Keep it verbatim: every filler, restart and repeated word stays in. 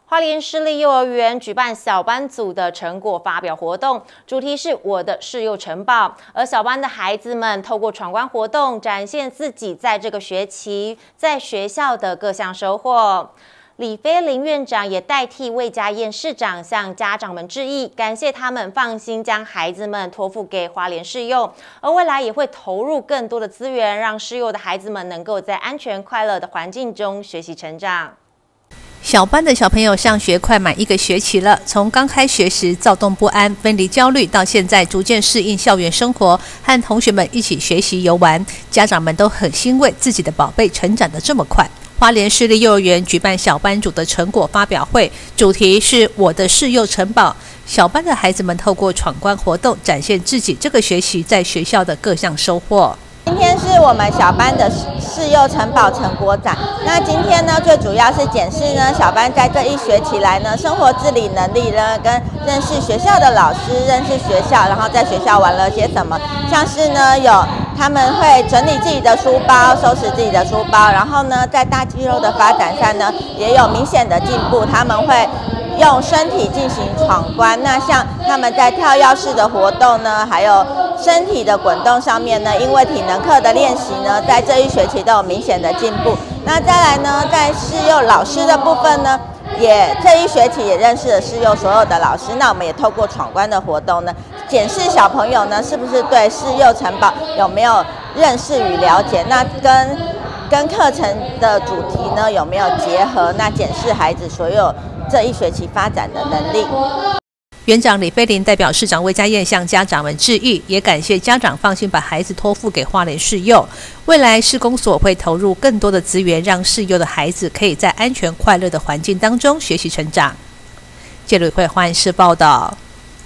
花莲市立幼儿园举办小班组的成果发表活动，主题是我的市幼城堡。而小班的孩子们透过闯关活动，展现自己在这个学期在学校的各项收获。李飞林院长也代替魏家燕市长向家长们致意，感谢他们放心将孩子们托付给花莲市幼，而未来也会投入更多的资源，让市幼的孩子们能够在安全快乐的环境中学习成长。 小班的小朋友上学快满一个学期了，从刚开学时躁动不安、分离焦虑，到现在逐渐适应校园生活，和同学们一起学习游玩，家长们都很欣慰自己的宝贝成长得这么快。花莲市立幼儿园举办小班组的成果发表会，主题是我的市幼城堡。小班的孩子们透过闯关活动，展现自己这个学期在学校的各项收获。 今天是我们小班的市幼城堡成果展。那今天呢，最主要是检视呢小班在这一学期来呢生活自理能力呢，跟认识学校的老师，认识学校，然后在学校玩了些什么。像是呢有他们会整理自己的书包，收拾自己的书包，然后呢在大肌肉的发展上呢也有明显的进步。他们会用身体进行闯关，那像他们在跳跃式的活动呢，还有身体的滚动上面呢，因为体能课的练习呢，在这一学期都有明显的进步。那再来呢，在市幼老师的部分呢，也这一学期也认识了市幼所有的老师。那我们也透过闯关的活动呢，检视小朋友呢是不是对市幼城堡有没有认识与了解，那跟跟课程的主题呢有没有结合，那检视孩子所有这一学期发展的能力。 园长李飞林代表市长魏家燕向家长们致意，也感谢家长放心把孩子托付给花莲市幼。未来市公所会投入更多的资源，让市幼的孩子可以在安全快乐的环境当中学习成长。记者会花莲市报道。